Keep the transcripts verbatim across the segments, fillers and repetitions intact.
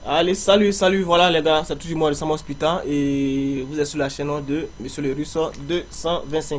Allez, salut, salut, voilà les gars, c'est toujours moi le Samos Pita et vous êtes sur la chaîne de Monsieur le Russe deux cent vingt-cinq.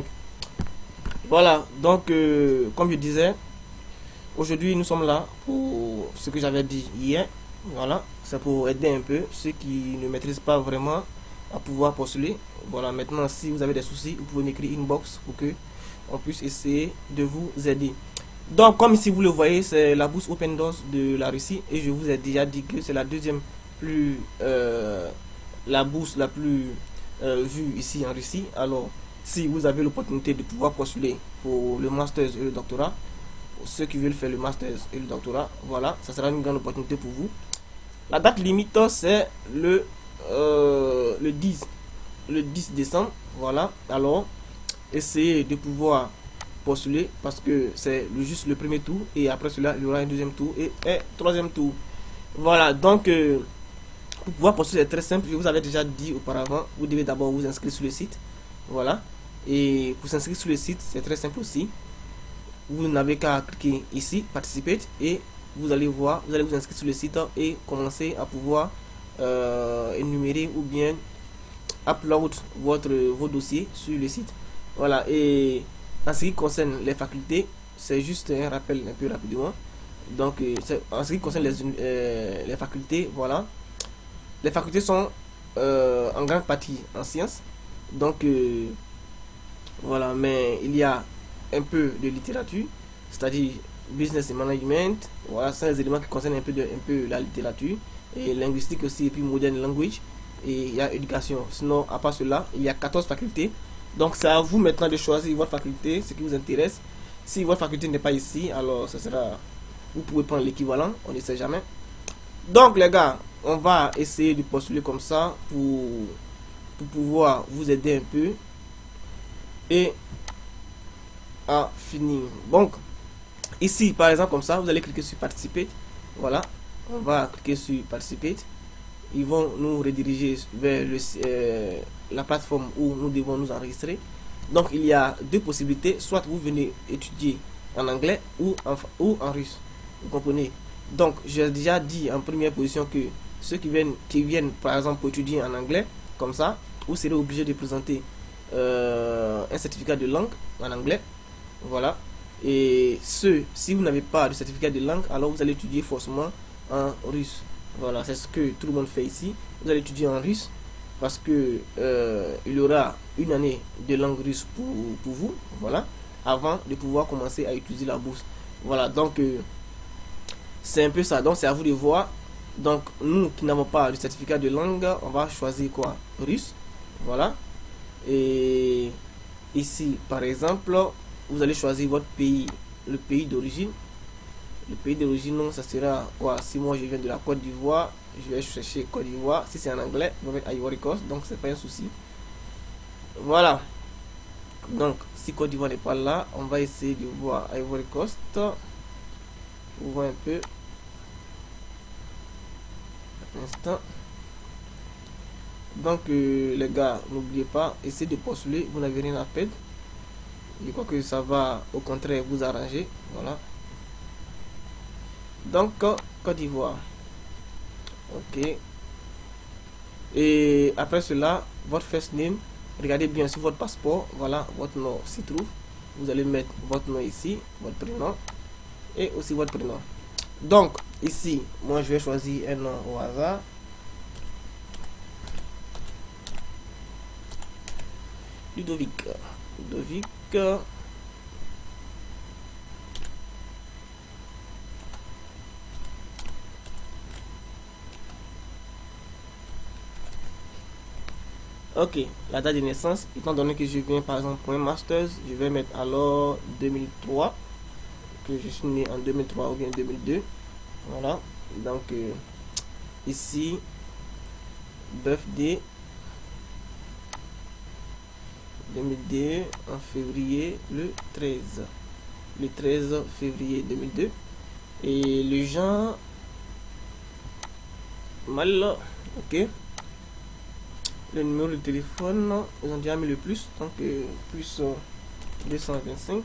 Voilà, donc euh, comme je disais, aujourd'hui nous sommes là pour ce que j'avais dit hier. Voilà, c'est pour aider un peu ceux qui ne maîtrisent pas vraiment à pouvoir postuler. Voilà, maintenant si vous avez des soucis, vous pouvez m'écrire inbox pour que on puisse essayer de vous aider. Donc, comme ici vous le voyez, c'est la bourse Open Doors de la Russie et je vous ai déjà dit que c'est la deuxième plus euh, la bourse la plus euh, vue ici en Russie. Alors, si vous avez l'opportunité de pouvoir postuler pour le master et le doctorat, pour ceux qui veulent faire le master et le doctorat, voilà, ça sera une grande opportunité pour vous. La date limite c'est le euh, le dix le dix décembre. Voilà. Alors, essayez de pouvoir postuler parce que c'est le, juste le premier tour et après cela il y aura un deuxième tour et un troisième tour. Voilà, donc euh, pour pouvoir postuler c'est très simple. Je vous avais déjà dit auparavant, vous devez d'abord vous inscrire sur le site. Voilà, et pour s'inscrire sur le site c'est très simple aussi. Vous n'avez qu'à cliquer ici participer et vous allez voir, vous allez vous inscrire sur le site et commencer à pouvoir euh, énumérer ou bien upload votre vos dossiers sur le site. Voilà, et en ce qui concerne les facultés, c'est juste un rappel un peu rapidement. Donc, euh, en ce qui concerne les, euh, les facultés, voilà. Les facultés sont euh, en grande partie en sciences. Donc, euh, voilà, mais il y a un peu de littérature, c'est-à-dire business et management. Voilà, c'est les éléments qui concernent un peu, de, un peu la littérature. Et linguistique aussi, et puis modern language. Et il y a éducation. Sinon, à part cela, il y a quatorze facultés. Donc c'est à vous maintenant de choisir votre faculté, ce qui vous intéresse. Si votre faculté n'est pas ici, alors ce sera, vous pouvez prendre l'équivalent, on ne sait jamais. Donc les gars, on va essayer de postuler comme ça pour, pour pouvoir vous aider un peu et à finir. Donc ici par exemple comme ça, vous allez cliquer sur participer. Voilà, on va cliquer sur participer. Ils vont nous rediriger vers le, euh, la plateforme où nous devons nous enregistrer. Donc il y a deux possibilités, soit vous venez étudier en anglais ou en, ou en russe. Vous comprenez? Donc j'ai déjà dit en première position que ceux qui viennent, qui viennent par exemple pour étudier en anglais, comme ça, vous serez obligé de présenter euh, un certificat de langue en anglais. Voilà. Et ceux, si vous n'avez pas de certificat de langue, alors vous allez étudier forcément en russe. Voilà, c'est ce que tout le monde fait ici. Vous allez étudier en russe parce que euh, il y aura une année de langue russe pour, pour vous, voilà, avant de pouvoir commencer à utiliser la bourse. Voilà, donc euh, c'est un peu ça. Donc c'est à vous de voir. Donc nous qui n'avons pas de certificat de langue, on va choisir quoi? Russe. Voilà. Et ici, par exemple, vous allez choisir votre pays, le pays d'origine. Le pays d'origine, ça sera quoi? Si moi je viens de la Côte d'Ivoire, je vais chercher Côte d'Ivoire. Si c'est en anglais, je vais mettre Ivory Coast, donc c'est pas un souci. Voilà. Donc, si Côte d'Ivoire n'est pas là, on va essayer de voir Ivory Coast. On voit un peu. Un instant. Donc, euh, les gars, n'oubliez pas, essayez de postuler. Vous n'avez rien à perdre. Je crois que ça va au contraire vous arranger. Voilà. Donc, Côte d'Ivoire. Ok. Et après cela, votre first name. Regardez bien sur votre passeport. Voilà, votre nom s'y trouve. Vous allez mettre votre nom ici, votre prénom. Et aussi votre prénom. Donc, ici, moi je vais choisir un nom au hasard. Ludovic. Ludovic. Ok, la date de naissance, étant donné que je viens par exemple pour un master, je vais mettre alors deux mille trois, que je suis né en deux mille trois ou bien deux mille deux. Voilà, donc euh, ici, birthday deux mille deux en février le treize. Le treize février deux mille deux. Et le genre, mal, ok. Le numéro de téléphone, ils ont déjà mis le plus, donc euh, plus euh, deux cent vingt-cinq,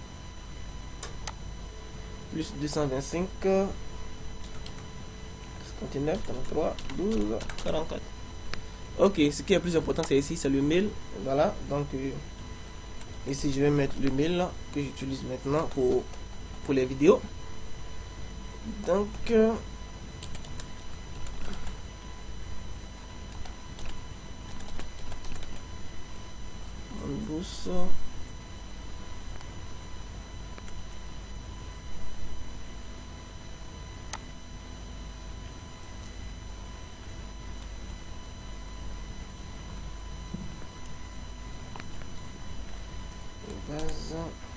plus deux cent vingt-cinq, trente-neuf, trente-trois, douze, quarante-quatre. Ok, ce qui est plus important c'est ici, c'est le mail. Voilà, donc euh, ici je vais mettre le mail là, que j'utilise maintenant pour, pour les vidéos. Donc euh, on booste. Base.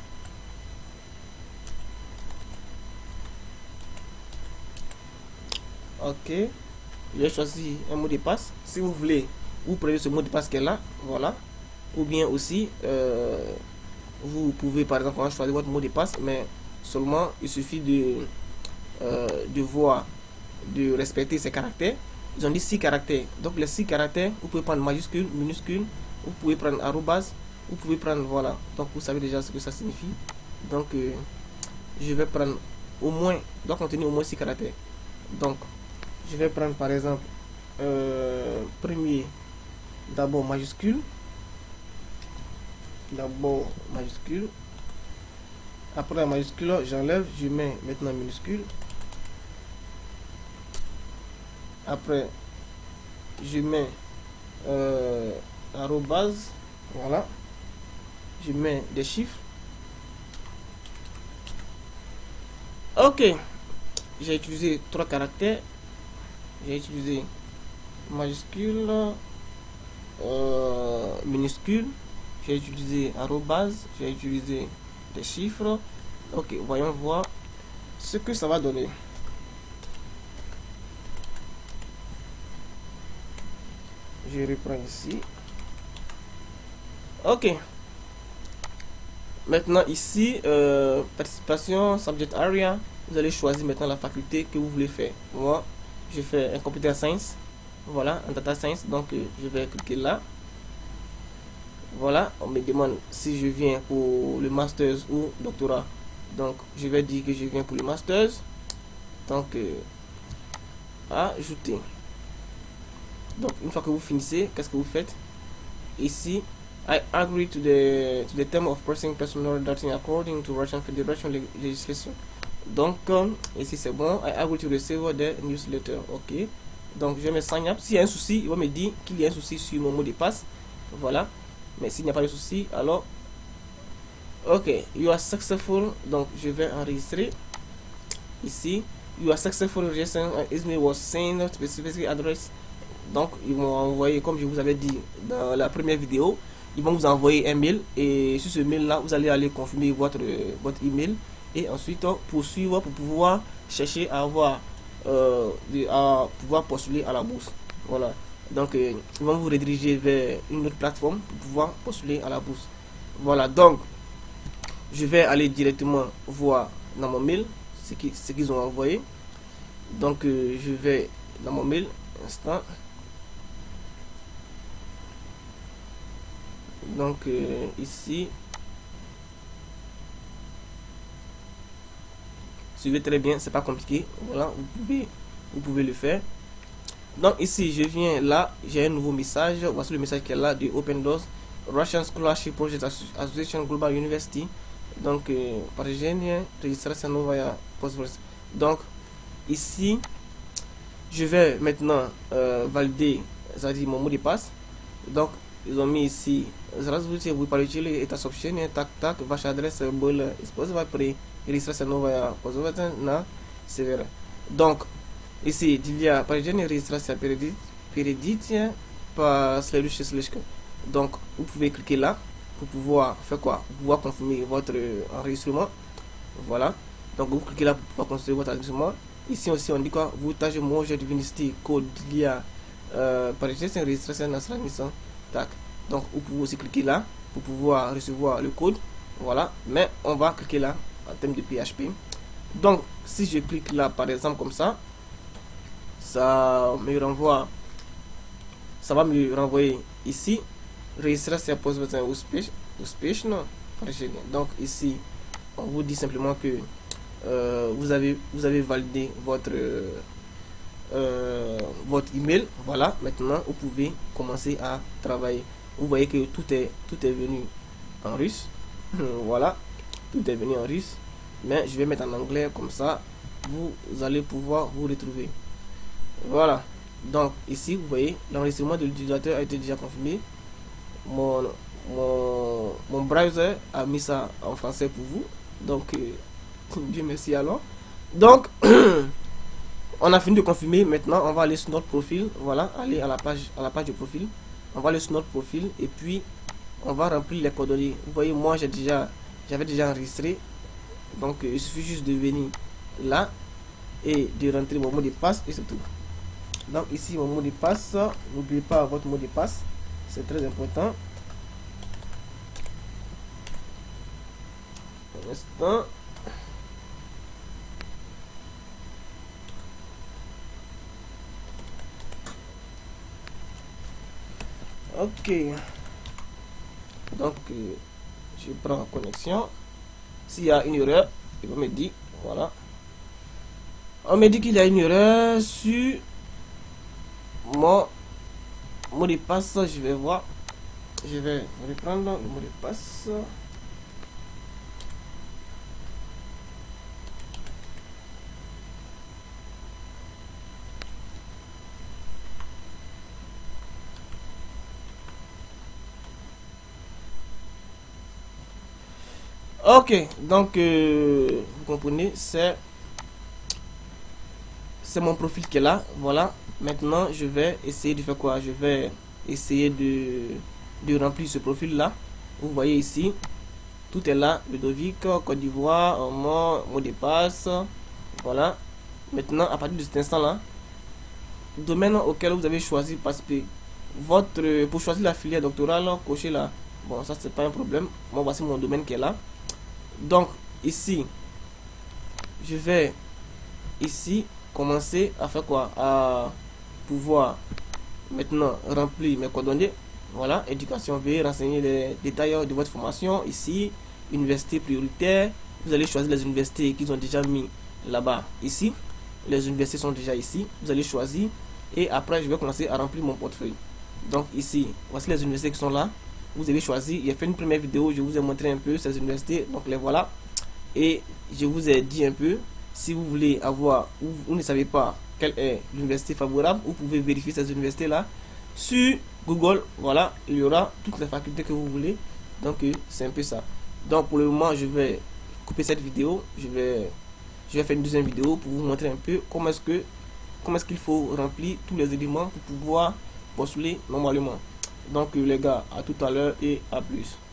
Ok, j'ai choisi un mot de passe. Si vous voulez, vous prenez ce mot de passe qui est là, voilà. Ou bien aussi, euh, vous pouvez par exemple choisir votre mot de passe, mais seulement il suffit de euh, de voir, de respecter ces caractères. Ils ont dit six caractères. Donc les six caractères, vous pouvez prendre majuscule, minuscule, vous pouvez prendre arrobase, vous pouvez prendre voilà. Donc vous savez déjà ce que ça signifie. Donc euh, je vais prendre au moins, doit contenir au moins six caractères. Donc je vais prendre par exemple euh, premier, d'abord majuscule, d'abord majuscule. Après la majuscule, j'enlève, je mets maintenant minuscule. Après, je mets euh, arrobase, voilà. Je mets des chiffres. Ok, j'ai utilisé trois caractères. J'ai utilisé majuscule, euh, minuscule, j'ai utilisé arrobase, j'ai utilisé des chiffres. Ok, voyons voir ce que ça va donner. Je reprends ici. Ok. Maintenant ici, euh, participation, subject area. Vous allez choisir maintenant la faculté que vous voulez faire. Moi, je fais un computer science. Voilà, un data science. Donc, euh, je vais cliquer là. Voilà, on me demande si je viens pour le master's ou doctorat. Donc, je vais dire que je viens pour le master's. Donc, euh, ajouter. Donc, une fois que vous finissez, qu'est-ce que vous faites? Ici, I agree to the to the term of processing personal data according to Russian Federation legislation. Donc, euh, ici c'est bon. I agree to receive the newsletter. Ok. Donc, je me sign up. S'il y a un souci, il va me dire qu'il y a un souci sur mon mot de passe. Voilà. Mais s'il n'y a pas de souci, alors, ok, you are successful. Donc, je vais enregistrer ici. You are successful registration. Email was sent specific address. Donc, ils vont envoyer, comme je vous avais dit dans la première vidéo, ils vont vous envoyer un mail et sur ce mail là, vous allez aller confirmer votre votre email et ensuite poursuivre pour pouvoir chercher à avoir euh, à pouvoir postuler à la bourse. Voilà. Donc, euh, ils vont vous rediriger vers une autre plateforme pour pouvoir postuler à la bourse. Voilà. Donc, je vais aller directement voir dans mon mail ce qu'ils ce qu'ils ont envoyé. Donc, euh, je vais dans mon mail, instant. Donc euh, ici, suivez très bien, c'est pas compliqué. Voilà, vous pouvez vous pouvez le faire. Donc ici, je viens là, j'ai un nouveau message. Voici le message qui est là de Open Doors Russian Scholarship Project Association Global University. Donc euh, parisienne, registration novaya postverse. Donc ici, je vais maintenant euh, valider, c'est-à-dire mon mot de passe. Donc ils ont mis ici здравствуйте, вы получили это сообщение, так так ваша адреса была использована при регистрации новая пользователя на сервере. Donc ici il y a парижenne регистрация перейдите по следующей ссылке. Donc vous pouvez cliquer là pour pouvoir faire quoi, pour pouvoir confirmer votre enregistrement. Voilà, donc vous cliquez là pour pouvoir construire votre enregistrement. Ici aussi on dit quoi, vous tâchez mon jeu de Vinci code il y a euh, parisienne registration на странице. Tac. Donc vous pouvez aussi cliquer là pour pouvoir recevoir le code. Voilà, mais on va cliquer là en termes de P H P. Donc si je clique là par exemple comme ça, ça me renvoie, ça va me renvoyer ici registration postversion успешно. Donc ici on vous dit simplement que euh, vous avez vous avez validé votre euh, euh, votre email. Voilà, maintenant vous pouvez commencer à travailler. Vous voyez que tout est tout est venu en russe. Voilà, tout est venu en russe, mais je vais mettre en anglais, comme ça vous allez pouvoir vous retrouver. Voilà, donc ici vous voyez l'enregistrement de l'utilisateur a été déjà confirmé. Mon, mon, mon browser a mis ça en français pour vous, donc euh, Dieu merci. Alors donc on a fini de confirmer. Maintenant on va aller sur notre profil. Voilà, aller à la page à la page de profil. On va aller sur notre profil et puis on va remplir les coordonnées. Vous voyez, moi j'ai déjà j'avais déjà enregistré, donc euh, il suffit juste de venir là et de rentrer mon mot de passe et c'est tout. Donc ici mon mot de passe, n'oubliez pas votre mot de passe, c'est très important. Un instant. Ok, donc euh, je prends en connexion. S'il y a une erreur, il va me dire, voilà, on me dit qu'il y a une erreur sur mon mot de passe. Je vais voir, je vais reprendre le mot de passe. Ok, donc euh, vous comprenez, c'est c'est mon profil qui est là. Voilà, maintenant je vais essayer de faire quoi? Je vais essayer de, de remplir ce profil là. Vous voyez ici, tout est là: Ludovic, Côte d'Ivoire, mon mot de passe. Voilà, maintenant à partir de cet instant là, domaine auquel vous avez choisi participer, votre pour choisir la filière doctorale, cochez là. Bon, ça c'est pas un problème. Moi voici mon domaine qui est là. Donc ici je vais ici commencer à faire quoi? À pouvoir maintenant remplir mes coordonnées. Voilà, éducation, veuillez renseigner les détails de votre formation. Ici, université prioritaire, vous allez choisir les universités qu'ils ont déjà mis là-bas. Ici, les universités sont déjà ici, vous allez choisir et après je vais commencer à remplir mon portefeuille. Donc ici, voici les universités qui sont là. Vous avez choisi, il a fait une première vidéo, je vous ai montré un peu ces universités, donc les voilà. Et je vous ai dit un peu, si vous voulez avoir, ou vous ne savez pas quelle est l'université favorable, vous pouvez vérifier ces universités là sur Google. Voilà, il y aura toutes les facultés que vous voulez. Donc c'est un peu ça. Donc pour le moment je vais couper cette vidéo, je vais je vais faire une deuxième vidéo pour vous montrer un peu comment est-ce que comment est-ce qu'il faut remplir tous les éléments pour pouvoir postuler normalement. Donc les gars, à tout à l'heure et à plus.